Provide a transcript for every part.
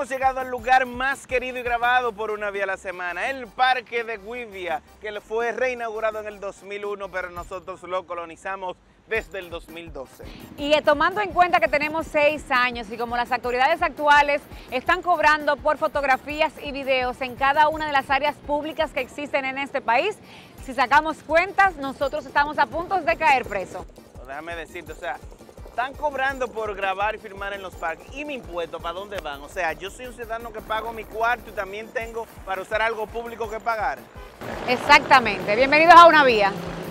hemos llegado al lugar más querido y grabado por Una Vía a la Semana, el Parque de Güivia, que fue reinaugurado en el 2001, pero nosotros lo colonizamos desde el 2012. Y tomando en cuenta que tenemos 6 años y como las autoridades actuales están cobrando por fotografías y videos en cada una de las áreas públicas que existen en este país, si sacamos cuentas, nosotros estamos a punto de caer preso. Déjame decirte, o sea, están cobrando por grabar y filmar en los parques. ¿Y mi impuesto para dónde van? O sea, yo soy un ciudadano que pago mi cuarto y también tengo para usar algo público que pagar. Exactamente. Bienvenidos a Una Vía.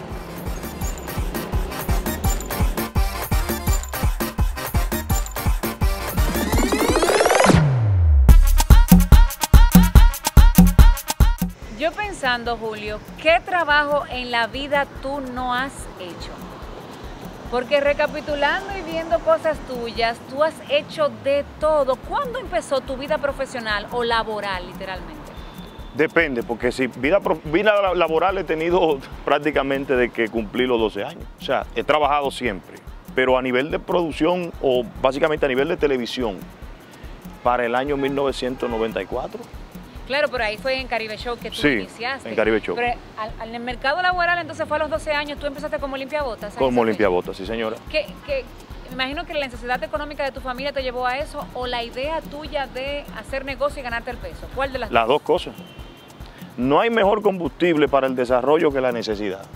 Yo pensando, Julio, ¿qué trabajo en la vida tú no has hecho? Porque recapitulando y viendo cosas tuyas, tú has hecho de todo. ¿Cuándo empezó tu vida profesional o laboral, literalmente? Depende, porque si vida laboral he tenido prácticamente de que cumplí los 12 años. O sea, he trabajado siempre, pero a nivel de producción o básicamente a nivel de televisión, para el año 1994. Claro, pero ahí fue en Caribe Show que tú iniciaste. En Caribe Show. Pero en el mercado laboral entonces fue a los 12 años, tú empezaste como limpiabotas. Como limpiabotas, sí señora. Me imagino que la necesidad económica de tu familia te llevó a eso o la idea tuya de hacer negocio y ganarte el peso. ¿Cuál de las dos? Las dos cosas. No hay mejor combustible para el desarrollo que la necesidad.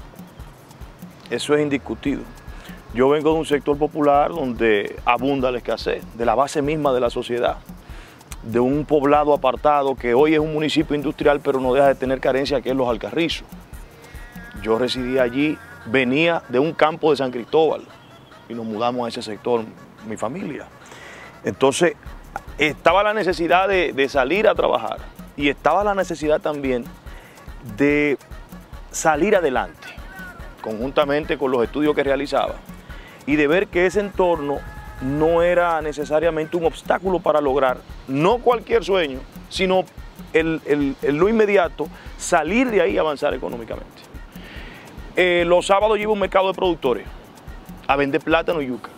Eso es indiscutido. Yo vengo de un sector popular donde abunda la escasez, de la base misma de la sociedad, de un poblado apartado que hoy es un municipio industrial, pero no deja de tener carencia, que es Los Alcarrizos. Yo residía allí, venía de un campo de San Cristóbal y nos mudamos a ese sector, mi familia. Entonces, estaba la necesidad de salir a trabajar y estaba la necesidad también de salir adelante, conjuntamente con los estudios que realizaba, y de ver que ese entorno no era necesariamente un obstáculo para lograr, no cualquier sueño, sino lo inmediato, salir de ahí y avanzar económicamente. Los sábados yo iba a un mercado de productores a vender plátano y yuca.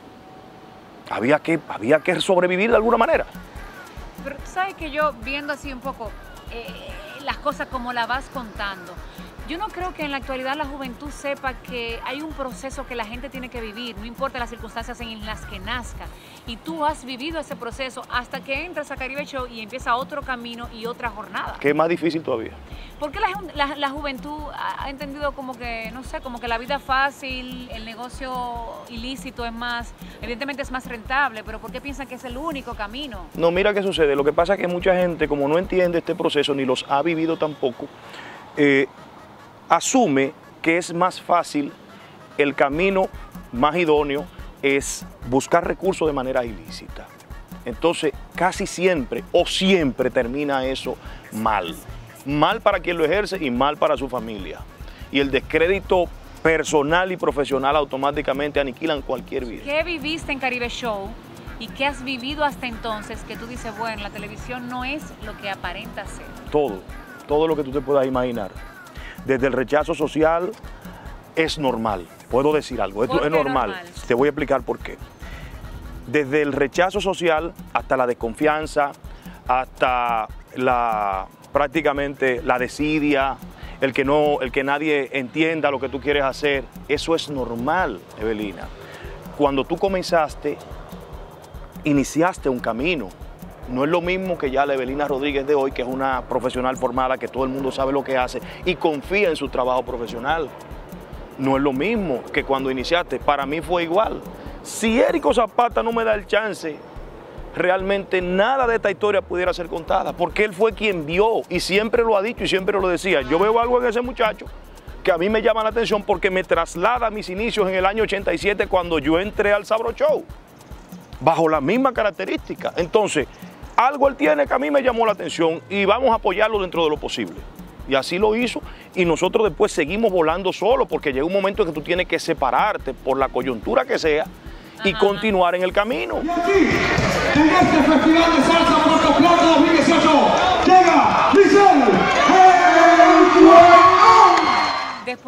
Había que sobrevivir de alguna manera. Pero tú sabes que yo, viendo así un poco las cosas como las vas contando, yo no creo que en la actualidad la juventud sepa que hay un proceso que la gente tiene que vivir, no importa las circunstancias en las que nazca. Y tú has vivido ese proceso hasta que entras a Caribe Show y empieza otro camino y otra jornada. ¿Qué es más difícil todavía? ¿Por qué la juventud ha entendido como que, no sé, como que la vida fácil, el negocio ilícito es más, evidentemente es más rentable, pero por qué piensan que es el único camino? No, mira qué sucede. Lo que pasa es que mucha gente, como no entiende este proceso ni los ha vivido tampoco, asume que es más fácil, el camino más idóneo es buscar recursos de manera ilícita. Entonces, casi siempre o siempre termina eso mal. Mal para quien lo ejerce y mal para su familia. Y el descrédito personal y profesional automáticamente aniquilan cualquier vida. ¿Qué viviste en Caribe Show y qué has vivido hasta entonces que tú dices, bueno, la televisión no es lo que aparenta ser? Todo lo que tú te puedas imaginar. Desde el rechazo social es normal, puedo decir algo, es normal. Te voy a explicar por qué. Desde el rechazo social hasta la desconfianza, hasta prácticamente la desidia, el que nadie entienda lo que tú quieres hacer, eso es normal, Evelina. Cuando tú comenzaste, iniciaste un camino. No es lo mismo que ya la Evelina Rodríguez de hoy, que es una profesional formada, que todo el mundo sabe lo que hace y confía en su trabajo profesional. No es lo mismo que cuando iniciaste. Para mí fue igual. Si Érico Zapata no me da el chance, realmente nada de esta historia pudiera ser contada, porque él fue quien vio y siempre lo ha dicho y siempre lo decía. Yo veo algo en ese muchacho que a mí me llama la atención porque me traslada a mis inicios en el año 87 cuando yo entré al Sabro Show, bajo la misma característica. Entonces, algo él tiene que a mí me llamó la atención y vamos a apoyarlo dentro de lo posible. Y así lo hizo y nosotros después seguimos volando solos porque llega un momento en que tú tienes que separarte por la coyuntura que sea y continuar en el camino. Y aquí, en este Festival de Salsa Puerto Plata 2018, llega Michelle. Después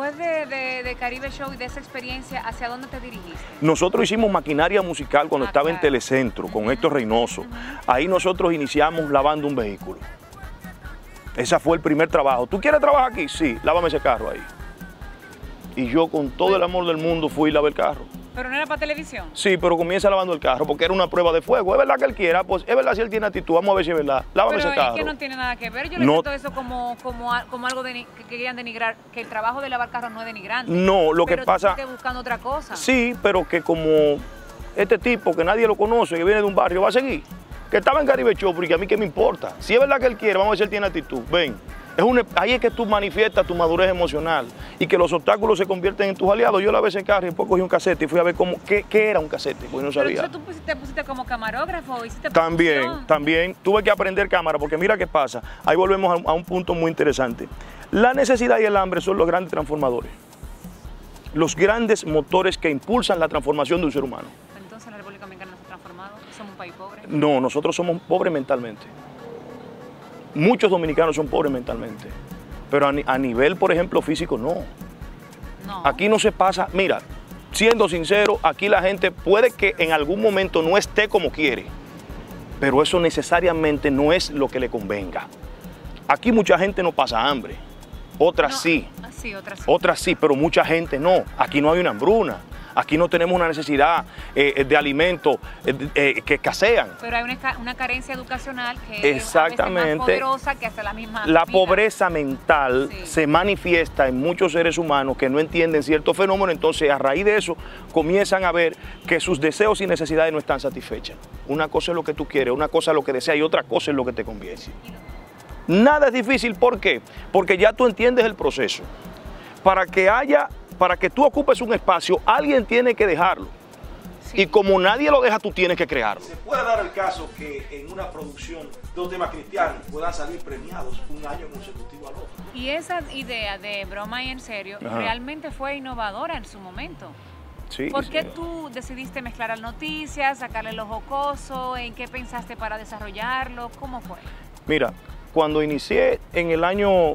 después de Caribe Show y de esa experiencia, ¿hacia dónde te dirigiste? Nosotros hicimos maquinaria musical cuando estaba en claro. Telecentro, con Héctor Reynoso. Ahí nosotros iniciamos lavando un vehículo. Ese fue el primer trabajo. ¿Tú quieres trabajar aquí? Sí, lávame ese carro ahí. Y yo con todo el amor del mundo fui y lavé el carro. ¿Pero no era para televisión? Sí, pero comienza lavando el carro porque era una prueba de fuego. ¿Es verdad que él quiera? Pues es verdad si él tiene actitud. Vamos a ver si es verdad. Lávame ese carro. Pero es que no tiene nada que ver. Yo le siento eso como algo que querían denigrar, que el trabajo de lavar carros no es denigrante. No, lo que pero pasa... tú estás buscando otra cosa. Sí, pero que como este tipo que nadie lo conoce, que viene de un barrio, va a seguir. Que estaba en Caribe Show, porque a mí qué me importa. Si es verdad que él quiere, vamos a ver si él tiene actitud. Ven. Ahí es que tú manifiestas tu madurez emocional y que los obstáculos se convierten en tus aliados. Yo lavé ese carro y después cogí un casete y fui a ver qué era un casete, porque no sabía. Pero tú te pusiste como camarógrafo, hiciste También tuve que aprender cámara, porque mira qué pasa. Ahí volvemos a un punto muy interesante. La necesidad y el hambre son los grandes transformadores, los grandes motores que impulsan la transformación de un ser humano. Entonces la República Dominicana no se ha transformado, somos un país pobre. No, nosotros somos pobres mentalmente. Muchos dominicanos son pobres mentalmente, pero a nivel, por ejemplo, físico, no. Aquí no se pasa, mira, siendo sincero, aquí la gente puede que en algún momento no esté como quiere, pero eso necesariamente no es lo que le convenga. Aquí mucha gente no pasa hambre, otras sí. Otras sí, pero mucha gente no. Aquí no hay una hambruna. Aquí no tenemos una necesidad de alimentos que escasean. Pero hay una carencia educacional que es a veces más poderosa que hasta la misma La vida. pobreza mental se manifiesta en muchos seres humanos que no entienden ciertos fenómenos, entonces a raíz de eso comienzan a ver que sus deseos y necesidades no están satisfechas. Una cosa es lo que tú quieres, una cosa es lo que deseas y otra cosa es lo que te conviene. Nada es difícil, ¿por qué? Porque ya tú entiendes el proceso. Para que tú ocupes un espacio, alguien tiene que dejarlo. Sí. Y como nadie lo deja, tú tienes que crearlo. ¿Se puede dar el caso que en una producción de un tema cristiano puedan salir premiados un año consecutivo al otro? Y esa idea de Broma y en Serio realmente fue innovadora en su momento. Sí, ¿Por qué tú decidiste mezclar las noticias, sacarle lo jocoso? ¿En qué pensaste para desarrollarlo? ¿Cómo fue? Mira, cuando inicié en el año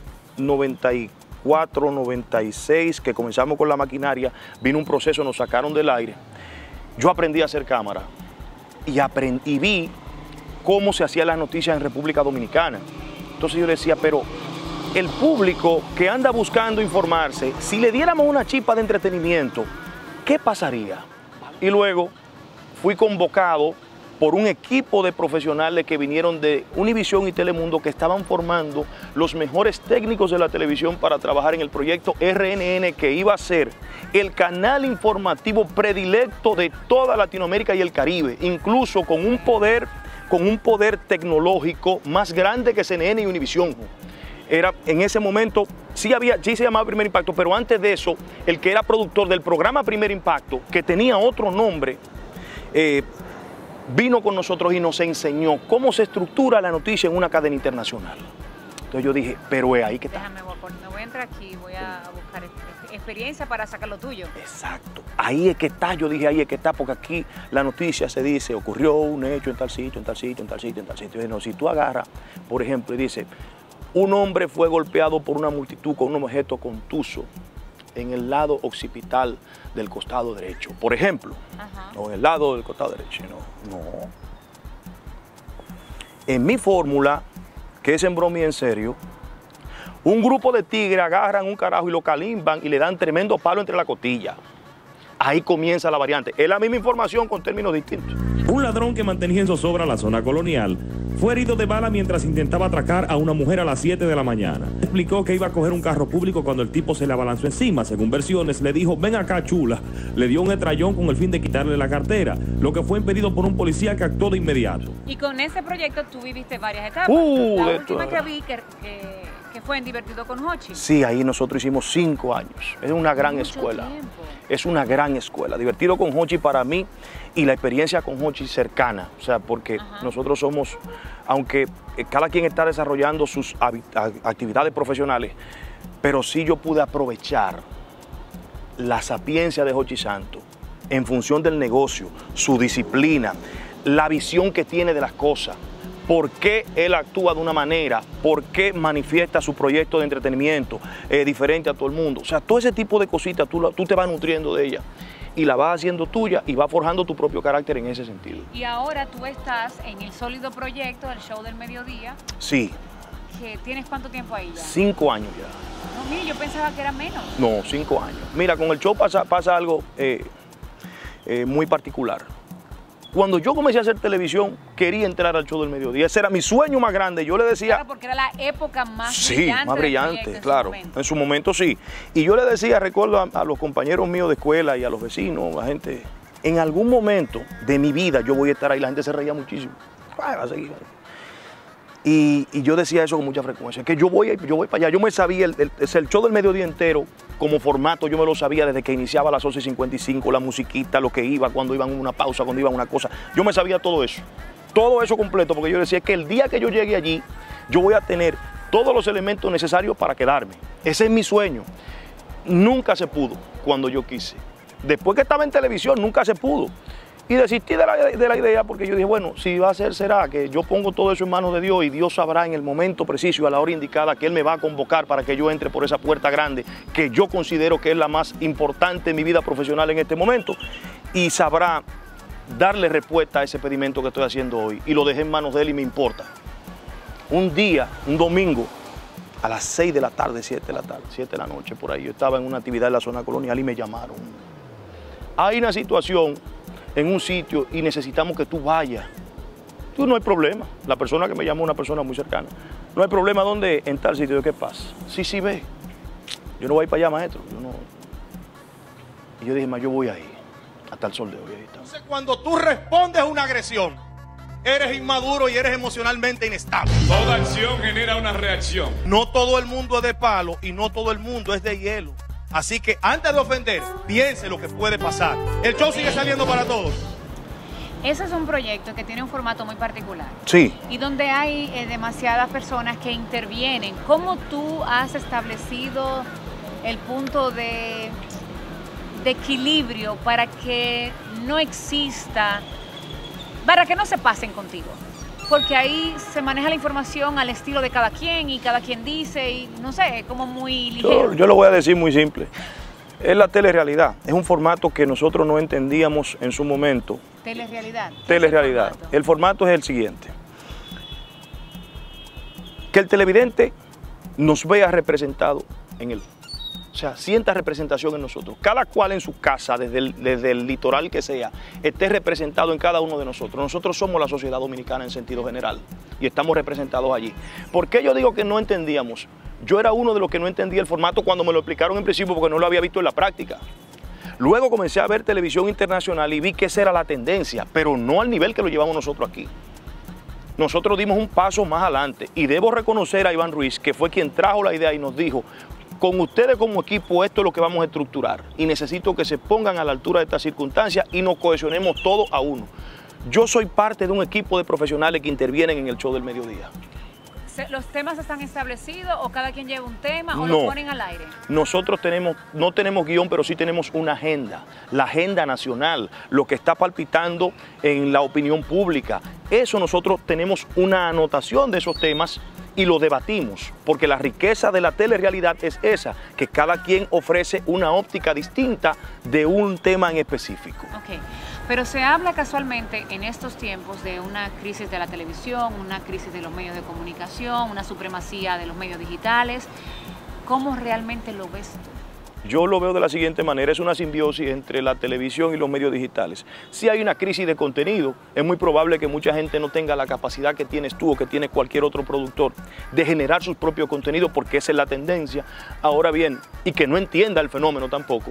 94, 96, que comenzamos con la maquinaria, vino un proceso, nos sacaron del aire. Yo aprendí a hacer cámara y vi cómo se hacían las noticias en República Dominicana. Entonces yo decía, pero el público que anda buscando informarse, si le diéramos una chispa de entretenimiento, ¿qué pasaría? Y luego fui convocado por un equipo de profesionales que vinieron de Univisión y Telemundo, que estaban formando los mejores técnicos de la televisión para trabajar en el proyecto RNN, que iba a ser el canal informativo predilecto de toda Latinoamérica y el Caribe, incluso con un poder tecnológico más grande que CNN y Univisión. En ese momento, sí se llamaba Primer Impacto, pero antes de eso, el que era productor del programa Primer Impacto, que tenía otro nombre, vino con nosotros y nos enseñó cómo se estructura la noticia en una cadena internacional. Entonces yo dije, pero es ahí que está. Me voy a entrar aquí, voy a buscar experiencia para sacar lo tuyo. Exacto, ahí es que está, yo dije, ahí es que está, porque aquí la noticia se dice, ocurrió un hecho en tal sitio, en tal sitio, en tal sitio, en tal sitio. No, si tú agarras, por ejemplo, y dice, un hombre fue golpeado por una multitud con un objeto contuso en el lado occipital del costado derecho, por ejemplo, o en el lado del costado derecho, no. En mi fórmula, que es en Broma y en Serio, un grupo de tigres agarran un carajo y lo calimban y le dan tremendo palo entre la costilla. Ahí comienza la variante. Es la misma información con términos distintos. Un ladrón que mantenía en zozobra la zona colonial fue herido de bala mientras intentaba atracar a una mujer a las 7 de la mañana. Explicó que iba a coger un carro público cuando el tipo se le abalanzó encima. Según versiones, le dijo, ven acá, chula. Le dio un estrellón con el fin de quitarle la cartera, lo que fue impedido por un policía que actuó de inmediato. Y con ese proyecto tú viviste varias etapas. La última que vi que fue en Divertido con Hochi. Sí, ahí nosotros hicimos 5 años. Es una gran escuela. Es una gran escuela. Divertido con Hochi para mí y la experiencia con Hochi cercana. O sea, porque nosotros somos, aunque cada quien está desarrollando sus actividades profesionales, pero sí yo pude aprovechar la sapiencia de Hochi Santos en función del negocio, su disciplina, la visión que tiene de las cosas, por qué él actúa de una manera, por qué manifiesta su proyecto de entretenimiento diferente a todo el mundo. O sea, todo ese tipo de cositas tú te vas nutriendo de ella y la vas haciendo tuya y vas forjando tu propio carácter en ese sentido. Y ahora tú estás en el sólido proyecto del Show del Mediodía. Sí. Que ¿Tienes cuánto tiempo ahí ya? 5 años ya. No, mire, yo pensaba que era menos. No, 5 años. Mira, con el show pasa algo muy particular. Cuando yo comencé a hacer televisión, quería entrar al Show del Mediodía. Ese era mi sueño más grande. Yo le decía... Claro, porque era la época más sí, brillante. más brillante, claro. En su momento sí. Y yo le decía, recuerdo a los compañeros míos de escuela y a los vecinos, la gente, en algún momento de mi vida yo voy a estar ahí. La gente se reía muchísimo. Ay, va a seguir. Y yo decía eso con mucha frecuencia, que yo voy para allá. Yo me sabía el Show del Mediodía entero como formato, yo me lo sabía desde que iniciaba a las 11:55, la musiquita, lo que iba, cuando iban a una pausa, cuando iban a una cosa. Yo me sabía todo eso completo, porque yo decía que el día que yo llegue allí, yo voy a tener todos los elementos necesarios para quedarme. Ese es mi sueño. Nunca se pudo cuando yo quise. Después que estaba en televisión, nunca se pudo. Y desistí de la idea porque yo dije, bueno, si va a ser, será que yo pongo todo eso en manos de Dios y Dios sabrá en el momento preciso y a la hora indicada que Él me va a convocar para que yo entre por esa puerta grande que yo considero que es la más importante en mi vida profesional en este momento y sabrá darle respuesta a ese pedimento que estoy haciendo hoy. Y lo dejé en manos de Él y me importa. Un día, un domingo, a las 6 de la tarde, 7 de la noche, por ahí, yo estaba en una actividad en la zona colonial y me llamaron. Hay una situación en un sitio y necesitamos que tú vayas. Tú no hay problema. La persona que me llamó es una persona muy cercana. No hay problema. ¿Dónde? En tal sitio. ¿Qué pasa? Sí, ve. Yo no voy para allá, maestro. Yo no. Y yo dije, yo voy ahí. Hasta el sol de hoy. Ahí está. Entonces, cuando tú respondes a una agresión, eres inmaduro y eres emocionalmente inestable. Toda acción genera una reacción. No todo el mundo es de palo y no todo el mundo es de hielo. Así que antes de ofender, piense lo que puede pasar. El show sigue saliendo para todos. Ese es un proyecto que tiene un formato muy particular. Sí. Y donde hay demasiadas personas que intervienen. ¿Cómo tú has establecido el punto de equilibrio para que no exista, para que no se pasen contigo? Porque ahí se maneja la información al estilo de cada quien y cada quien dice y no sé, como muy ligero. Yo lo voy a decir muy simple. Es la telerrealidad. Es un formato que nosotros no entendíamos en su momento. Telerrealidad. Telerrealidad. El formato es el siguiente. Que el televidente nos vea representado en él. O sea, sienta representación en nosotros. Cada cual en su casa, desde el litoral que sea, esté representado en cada uno de nosotros. Nosotros somos la sociedad dominicana en sentido general y estamos representados allí. ¿Por qué yo digo que no entendíamos? Yo era uno de los que no entendía el formato cuando me lo explicaron en principio porque no lo había visto en la práctica. Luego comencé a ver televisión internacional y vi que esa era la tendencia, pero no al nivel que lo llevamos nosotros aquí. Nosotros dimos un paso más adelante y debo reconocer a Iván Ruiz, que fue quien trajo la idea y nos dijo, con ustedes como equipo esto es lo que vamos a estructurar y necesito que se pongan a la altura de estas circunstancias y nos cohesionemos todos a uno. Yo soy parte de un equipo de profesionales que intervienen en el Show del Mediodía. ¿Los temas están establecidos o cada quien lleva un tema o lo ponen al aire? Nosotros no tenemos guión, pero sí tenemos una agenda, la agenda nacional, lo que está palpitando en la opinión pública. Eso nosotros tenemos una anotación de esos temas y lo debatimos, porque la riqueza de la telerrealidad es esa, que cada quien ofrece una óptica distinta de un tema en específico. Ok, pero se habla casualmente en estos tiempos de una crisis de la televisión, una crisis de los medios de comunicación, una supremacía de los medios digitales. ¿Cómo realmente lo ves tú? Yo lo veo de la siguiente manera, es una simbiosis entre la televisión y los medios digitales. Si hay una crisis de contenido, es muy probable que mucha gente no tenga la capacidad que tienes tú o que tiene cualquier otro productor de generar sus propios contenidos porque esa es la tendencia. Ahora bien, y que no entienda el fenómeno tampoco.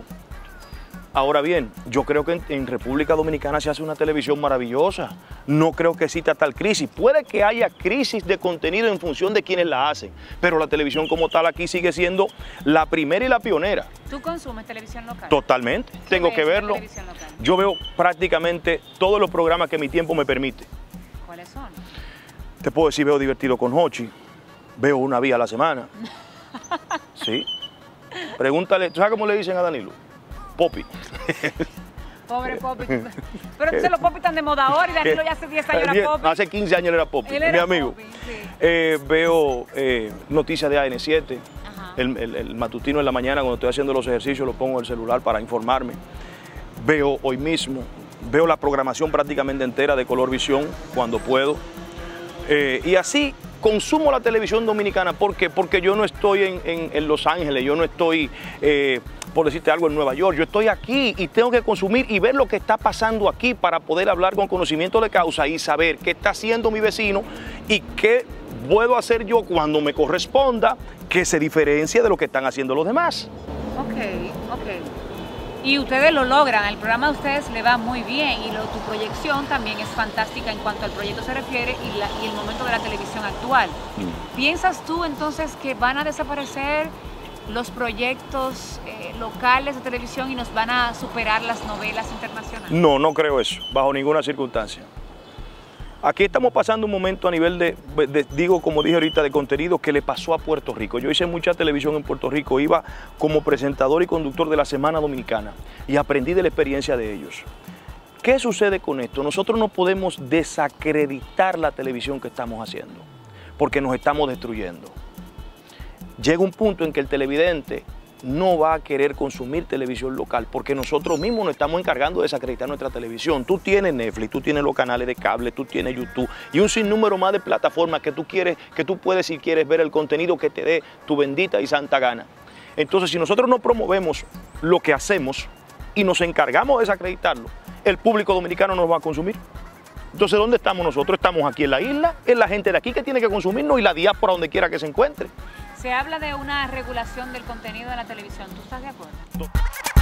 Ahora bien, yo creo que en República Dominicana se hace una televisión maravillosa. No creo que exista tal crisis. Puede que haya crisis de contenido en función de quienes la hacen, pero la televisión como tal aquí sigue siendo la primera y la pionera. ¿Tú consumes televisión local? Totalmente. Tengo que verlo. Yo veo prácticamente todos los programas que mi tiempo me permite. ¿Cuáles son? Te puedo decir, veo Divertido con Hochi, veo Una Vía a la semana. Sí. Pregúntale, ¿tú sabes cómo le dicen a Danilo? Popi. Pobre Popi. Pero entonces los Popi están de moda ahora y Danilo ya hace 10 años era Popi. Hace 15 años era Popi, Él era mi amigo. Popi, sí. Veo noticias de AN7, el matutino en la mañana cuando estoy haciendo los ejercicios lo pongo en el celular para informarme. Veo hoy mismo, veo la programación prácticamente entera de Color Visión cuando puedo. Y así consumo la televisión dominicana. ¿Por qué? Porque yo no estoy en Los Ángeles, yo no estoy, por decirte algo, en Nueva York. Yo estoy aquí y tengo que consumir y ver lo que está pasando aquí para poder hablar con conocimiento de causa y saber qué está haciendo mi vecino y qué puedo hacer yo cuando me corresponda que se diferencie de lo que están haciendo los demás. Ok. Y ustedes lo logran, el programa de ustedes le va muy bien y tu proyección también es fantástica en cuanto al proyecto se refiere y el momento de la televisión actual. ¿Piensas tú entonces que van a desaparecer los proyectos locales de televisión y nos van a superar las novelas internacionales? No, no creo eso, bajo ninguna circunstancia. Aquí estamos pasando un momento a nivel digo, como dije ahorita, de contenido que le pasó a Puerto Rico. Yo hice mucha televisión en Puerto Rico, iba como presentador y conductor de la Semana Dominicana y aprendí de la experiencia de ellos. ¿Qué sucede con esto? Nosotros no podemos desacreditar la televisión que estamos haciendo, porque nos estamos destruyendo. Llega un punto en que el televidente no va a querer consumir televisión local porque nosotros mismos nos estamos encargando de desacreditar nuestra televisión. Tú tienes Netflix, tú tienes los canales de cable, tú tienes YouTube y un sinnúmero más de plataformas que tú puedes, si quieres, ver el contenido que te dé tu bendita y santa gana. Entonces, si nosotros no promovemos lo que hacemos y nos encargamos de desacreditarlo, el público dominicano nos va a consumir. Entonces, ¿dónde estamos nosotros? Estamos aquí en la isla, es la gente de aquí que tiene que consumirnos y la diáspora donde quiera que se encuentre. Se habla de una regulación del contenido de la televisión. ¿Tú estás de acuerdo?